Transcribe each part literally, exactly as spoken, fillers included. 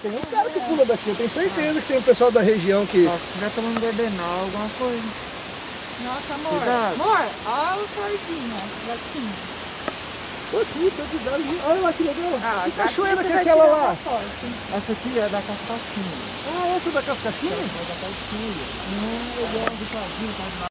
Tem um cara que pula daqui, eu tenho certeza que tem um pessoal da região que... Nossa, já tomando gardenal, alguma coisa. Nossa, amor. Cuidado. Amor, olha o sardinha, gatinho. Tô aqui, tô cuidando. Olha lá que legal. Ah, que gatinho cachoeira você que é vai aquela tirar lá? uma foto. Essa aqui é da cascatinha. Ah, essa da cascatinha? É da cascatinha. Hum, legal, de casinho, tá?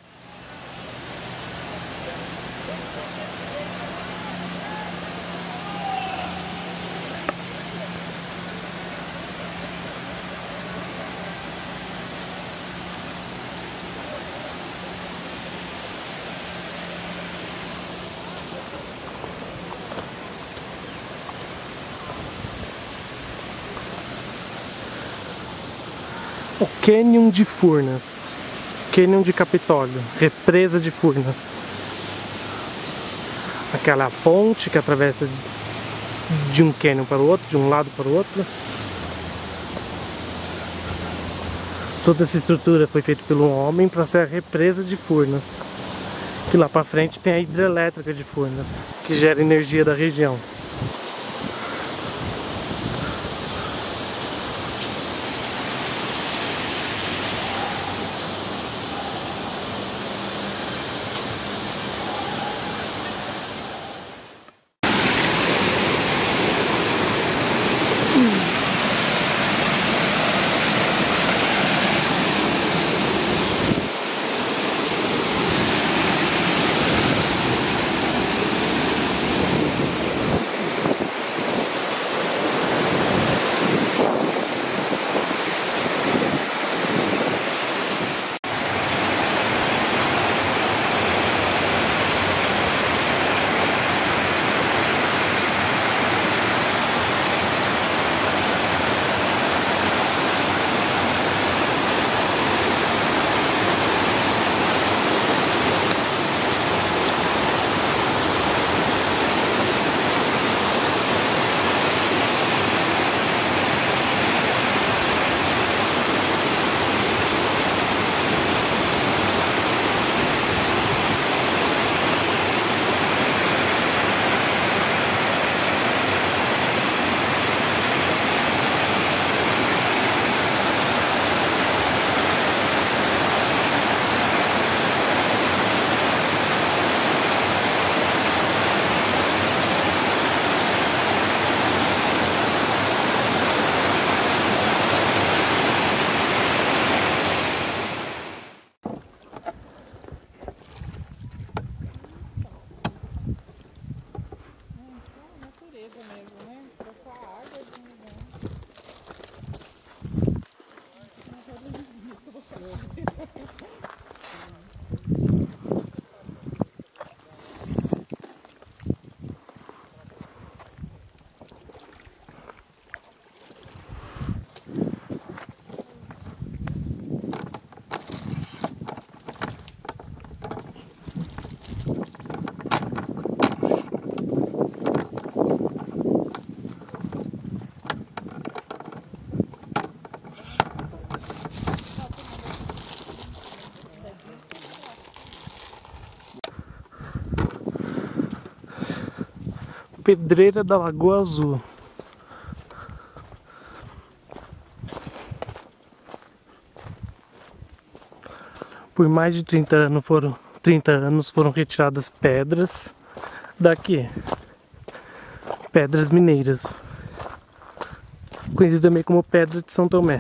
O Cânion de Furnas, Cânion de Capitólio, represa de Furnas. Aquela ponte que atravessa de um cânion para o outro, de um lado para o outro. Toda essa estrutura foi feita pelo homem para ser a represa de Furnas. Que lá para frente tem a hidrelétrica de Furnas, que gera energia da região. Pedreira da Lagoa Azul. Por mais de trinta anos foram, trinta anos foram retiradas pedras daqui. Pedras mineiras. Conhecida também como Pedra de São Tomé.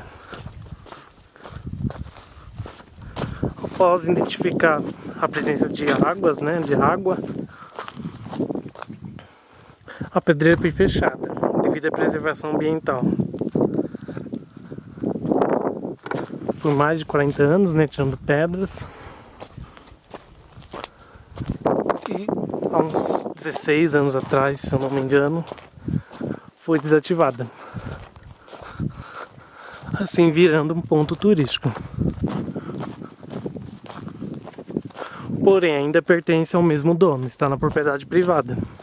Após identificar a presença de águas, né, de água, a pedreira foi fechada devido à preservação ambiental. Por mais de quarenta anos, né, tirando pedras. E há uns dezesseis anos atrás, se eu não me engano, foi desativada. Assim virando um ponto turístico. Porém, ainda pertence ao mesmo dono, está na propriedade privada.